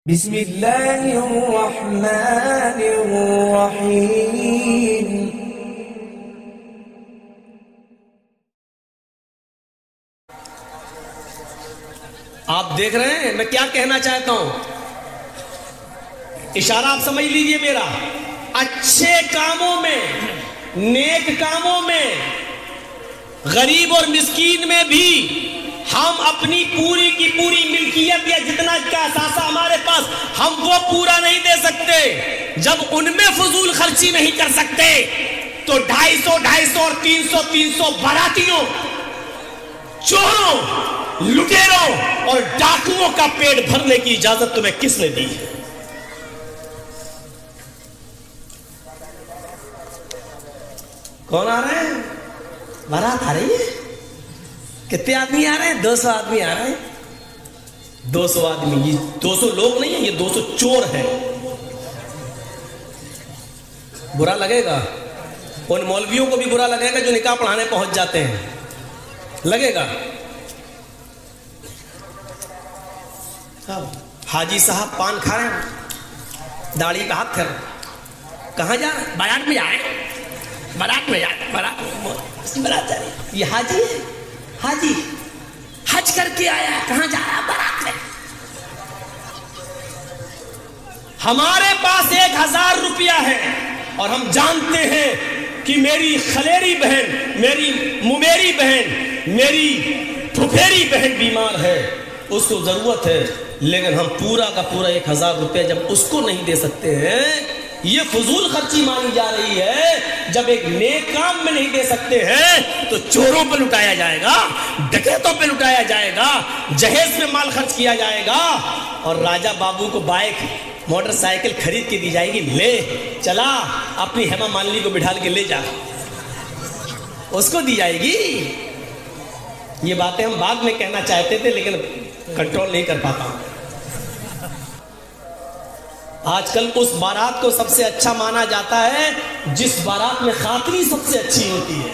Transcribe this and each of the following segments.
بسم اللہ الرحمن الرحیم۔ آپ دیکھ رہے ہیں میں کیا کہنا چاہتا ہوں، اشارہ آپ سمجھ لیجئے میرا۔ اچھے کاموں میں، نیک کاموں میں، غریب اور مسکین میں بھی ہم اپنی پوری کی پوری ملکیت یا جتنا کا اثاثہ ہمارے پاس ہم وہ پورا نہیں دے سکتے۔ جب ان میں فضول خرچی نہیں کر سکتے تو 250 اور 300 براتیوں، چوروں، لٹیروں اور ڈاکوؤں کا پیٹ بھرنے کی اجازت تمہیں کس نے دی ہے؟ کون آ رہے ہیں؟ بارات آ رہی ہے؟ کتنے آدمی آ رہے ہیں؟ 200 آدمی آ رہے ہیں۔ 200 آدمی، یہ 200 لوگ نہیں ہیں، یہ 200 چور ہیں۔ برا لگے گا؟ ان مولویوں کو بھی برا لگے گا جو نکاح پڑھانے پہنچ جاتے ہیں، لگے گا؟ حاجی صاحب پان کھا رہے ہیں، داڑھی پہ ہاتھ پھیر رہے ہیں، کہاں جا رہے ہیں؟ بارات میں جا رہے ہیں، بارات میں جا رہے ہیں، بارات جا رہے ہیں۔ یہ حاجی ہے، حاجی حج کر کے آیا ہے، کہاں جا رہا ہے؟ بارات میں۔ ہمارے پاس 1000 روپیہ ہے اور ہم جانتے ہیں کہ میری خلیری بہن، میری ممیری بہن، میری پھپھیری بہن بیمار ہے، اس کو ضرورت ہے، لیکن ہم پورا کا پورا 1000 روپیہ جب اس کو نہیں دے سکتے ہیں، یہ فضول خرچی مانی جا رہی ہے۔ جب ایک نیک کام میں نہیں دے سکتے ہیں تو چوروں پہ لٹایا جائے گا، ڈکیتوں پہ لٹایا جائے گا، جہیز میں مال خرچ کیا جائے گا، اور راجہ بابو کو بائک موٹر سائیکل خرید کے دی جائے گی، لے چلا اپنی ہیما مالنی کو بٹھا کے لے جا، اس کو دی جائے گی۔ یہ باتیں ہم بعد میں کہنا چاہتے تھے لیکن کنٹرول نہیں کر پاتا ہوں۔ آج کل اس بارات کو سب سے اچھا مانا جاتا ہے جس بارات میں خاتری سب سے اچھی ہوتی ہے،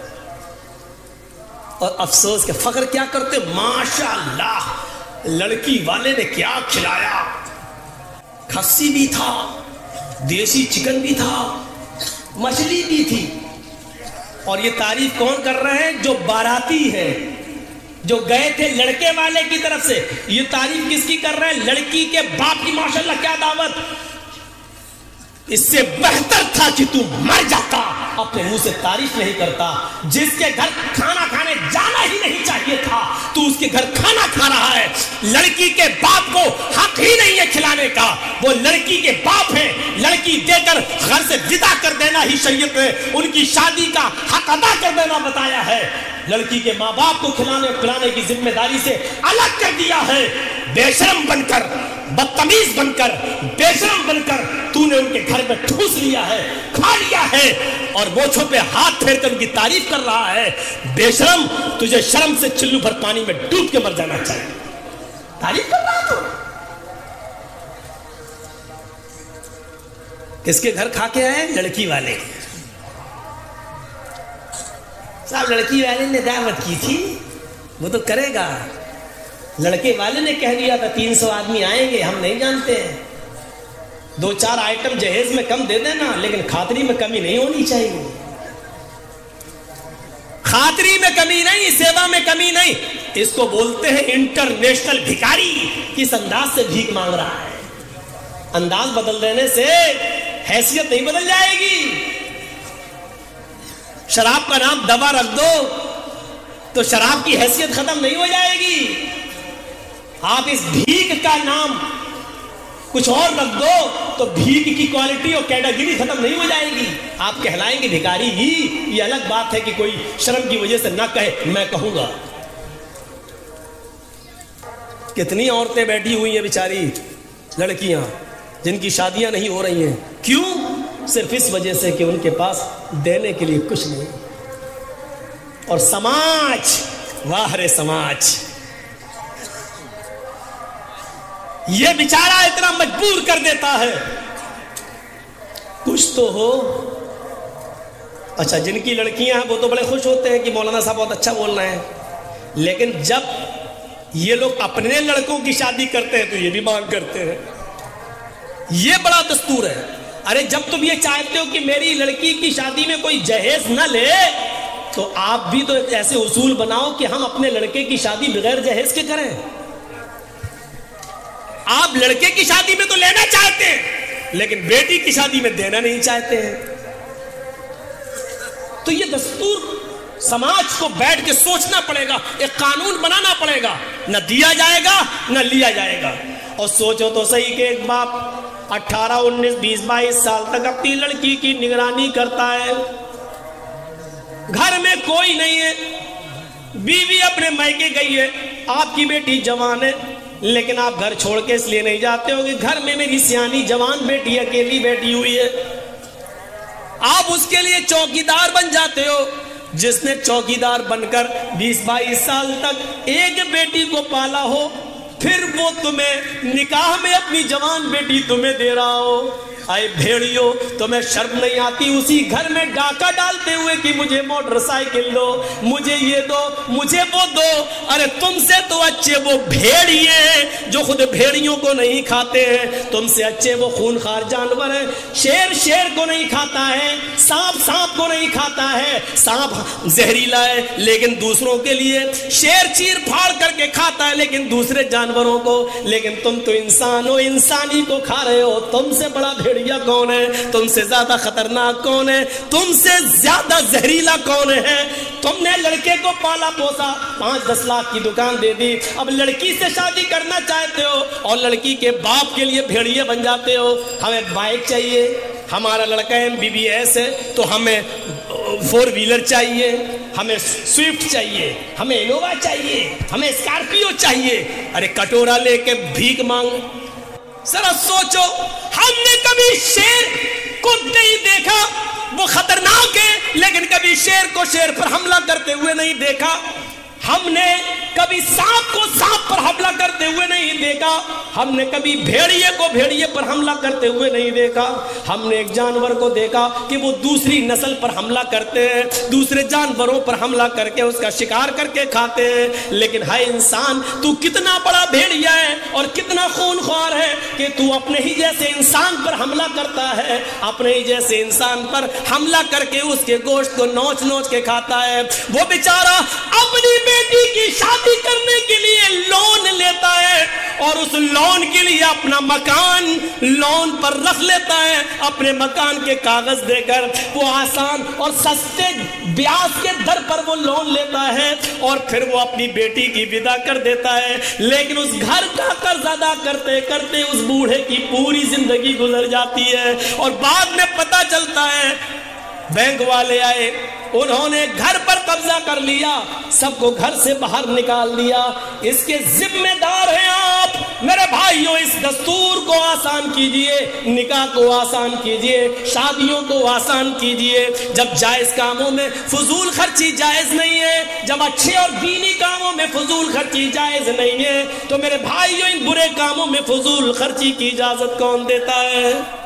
اور افسوس کہ فخر کیا کرتے، ماشاءاللہ لڑکی والے نے کیا کھلایا، کھسی بھی تھا، دیسی چکن بھی تھا، مچھلی بھی تھی، اور یہ تعریف کون کر رہے ہیں؟ جو باراتی ہے، جو گئے تھے لڑکے والے کی طرف سے۔ یہ تعریف کس کی کر رہے ہیں؟ لڑکی کے باپ کی۔ ماشاءاللہ کیا دعوت! اس سے بہتر تھا کہ تو مر جاتا، اپنے منہ سے تعریف نہیں کرتا۔ جس کے گھر کھانا کھانے جانا ہی نہیں چاہیے تھا تو اس کے گھر کھانا کھا رہا ہے۔ لڑکی کے باپ کو حق ہی نہیں ہے کھلانے کا، وہ لڑکی کے باپ ہیں، لڑکی دے کر گھر سے ودا کر دینا ہی شریعت نے ان کی شادی کا حق ادا کر دینا بتایا ہے۔ لڑکی کے ماں باپ کو کھلانے پلانے کی ذمہ داری سے الگ کر دیا ہے۔ بے شرم بن کر، بدتمیز بن کر، بے شرم بن کر تو نے ان کے گھر میں ٹھوس لیا ہے، کھا لیا ہے، اور موچھوں پہ ہاتھ پھیر کر ان کی تعریف کر رہا ہے۔ بے شرم، تجھے شرم سے چلو بھر پانی میں ڈوب کے مر جانا چاہیے۔ تعریف کر رہا تو کس کے گھر کھا کے آئے؟ لڑکی والے۔ صاحب لڑکی والے نے دعوت کی تھی، وہ تو کرے گا۔ لڑکے والے نے کہہ دیا تھا 300 آدمی آئیں گے، ہم نہیں جانتے ہیں، 2-4 آئٹم جہیز میں کم دے دینا، لیکن خاطری میں کمی نہیں ہونی چاہیے۔ خاطری میں کمی نہیں، سیوا میں کمی نہیں۔ اس کو بولتے ہیں انٹرنیشنل بھکاری۔ کس انداز سے بھیک مانگ رہا ہے؟ انداز بدل دینے سے حیثیت نہیں بدل جائے گی۔ شراب کا نام دوا رکھ دو تو شراب کی حیثیت ختم نہیں ہو جائے گی۔ آپ اس بھیک کا نام کچھ اور رکھ دو تو بھیک کی کوالٹی اور کیٹیگری ختم نہیں ہو جائے گی۔ آپ کہلائیں گے بھکاری ہی۔ یہ الگ بات ہے کہ کوئی شرم کی وجہ سے نہ کہے، میں کہوں گا۔ کتنی عورتیں بیٹھی ہوئی ہیں بیچاری لڑکیاں جن کی شادیاں نہیں ہو رہی ہیں، کیوں؟ صرف اس وجہ سے کہ ان کے پاس دینے کے لیے کچھ نہیں۔ اور سماج، واہ رے سماج، یہ بیچارہ اتنا مجبور کر دیتا ہے۔ کچھ تو ہو۔ اچھا جن کی لڑکیاں ہیں وہ تو بڑے خوش ہوتے ہیں کہ مولانا صاحب بہت اچھا بول رہے ہیں، لیکن جب یہ لوگ اپنے لڑکوں کی شادی کرتے ہیں تو یہ بھی مانگ کرتے ہیں۔ یہ بڑا دستور ہے. ارے جب تم یہ چاہتے ہو کہ میری لڑکی کی شادی میں کوئی جہیز نہ لے تو آپ بھی تو ایسے اصول بناؤ کہ ہم اپنے لڑکے کی شادی بغیر جہیز کے کریں. آپ لڑکے کی شادی میں تو لینا چاہتے ہیں لیکن بیٹی کی شادی میں دینا نہیں چاہتے ہیں. تو یہ دستور سماج کو بیٹھ کے سوچنا پڑے گا, ایک قانون بنانا پڑے گا, نہ دیا جائے گا نہ لیا جائے گا. اور سوچو تو صحیح کہ ایک باپ 18 19 20 22 سال تک اپنی لڑکی کی نگرانی کرتا ہے, گھر میں کوئی نہیں ہے, بیوی اپنے میکے گئی ہے, آپ کی بیٹی جوان ہے, لیکن آپ گھر چھوڑ کے اس لیے نہیں جاتے ہو کہ گھر میں میری سیانی جوان بیٹی اکیلی بیٹھی ہوئی ہے. آپ اس کے لیے چوکیدار بن جاتے ہو, جس نے چوکیدار بن کر 20 22 سال تک ایک بیٹی کو پالا ہو, پھر وہ تمہیں نکاح میں اپنی جوان بیٹی تمہیں دے رہا ہو. آئے بھیڑیو, تمہیں شرم نہیں آتی اسی گھر میں ڈاکہ ڈالتے ہوئے کہ مجھے موٹر سائیکل دو, مجھے یہ دو, مجھے وہ دو. ارے تم سے تو اچھے وہ بھیڑیے ہیں جو خود بھیڑیوں کو نہیں کھاتے ہیں, تم سے اچھے وہ خونخوار جانور ہیں. شیر شیر کو نہیں کھاتا ہے, سانپ سانپ کو نہیں کھاتا ہے, سانپ زہریلا ہے لیکن دوسروں کے لیے, شیر چیر پھاڑ کر کے کھاتا ہے لیکن دوسرے جانوروں کو, لیکن تم تو انسان ہو, انسانی کو کھا رہے ہو. تم سے بڑا بھیڑیا کون ہے؟ تم سے زیادہ خطرناک کون ہے؟ تم سے زیادہ زہریلا کون ہے؟ تم نے لڑکے کو پالا پوسا, 5-10 لاکھ کی دکان دے دی, اب لڑکی سے شادی کرنا چاہتے ہو اور لڑکی کے باپ کے لیے بھیڑیے بن جاتے ہو. ہمیں بائک چاہیے, ہمارا لڑکا MBBS ہے تو ہمیں 4 ویلر چاہیے, ہمیں سوئفٹ چاہیے, ہمیں انووا چاہیے, ہمیں اسکارپیو چاہیے. ارے کٹورا لے کے بھیک مانگ. ذرا سوچو, ہم نے کبھی شیر کو نہیں دیکھا, وہ خطرناک ہے, لیکن کبھی شیر کو شیر پر حملہ کرتے ہوئے نہیں دیکھا. ہم نے کبھی سانپ کو سانپ پر حملہ کرتے ہوئے نہیں دیکھا. ہم نے کبھی بھیڑیے کو بھیڑیے پر حملہ کرتے ہوئے نہیں دیکھا. ہم نے ایک جانور کو دیکھا کہ وہ دوسری نسل پر حملہ کرتے ہیں, دوسرے جانوروں پر حملہ کر کے اس کا شکار کر کے کھاتے ہیں. لیکن ہائے انسان, تو کتنا بڑا بھیڑیا ہے اور کتنا خونخوار ہے کہ تو اپنے ہی جیسے انسان پر حملہ کرتا ہے, اپنے ہی جیسے انسان پر حملہ کر کے اس کے گوشت کو نوچ نوچ کے کھاتا ہے. وہ بیچارہ اپنی بیٹی کی شادی کرنے کے لیے لون لیتا ہے اور اس لون کے لیے اپنا مکان لون پر رکھ لیتا ہے, اپنے مکان کے کاغذ دے کر وہ آسان اور سستے بیاج کے در پر وہ لون لیتا ہے اور پھر وہ اپنی بیٹی کی ودا کر دیتا ہے. لیکن اس گھر کا قرض ادا کرتے کرتے اس بوڑھے کی پوری زندگی گزر جاتی ہے اور بعد میں پتہ چلتا ہے بینک والے آئے, انہوں نے گھر پر قبضہ کر لیا, سب کو گھر سے باہر نکال دیا. اس کے ذمہ دار ہیں آپ. میرے بھائیوں, اس دستور کو آسان کیجئے, نکاح کو آسان کیجئے, شادیوں کو آسان کیجئے. جب جائز کاموں میں فضول خرچی جائز نہیں ہے, جب اچھے اور دینی کاموں میں فضول خرچی جائز نہیں ہے, تو میرے بھائیوں ان برے کاموں میں فضول خرچی کی اجازت کون دیتا ہے؟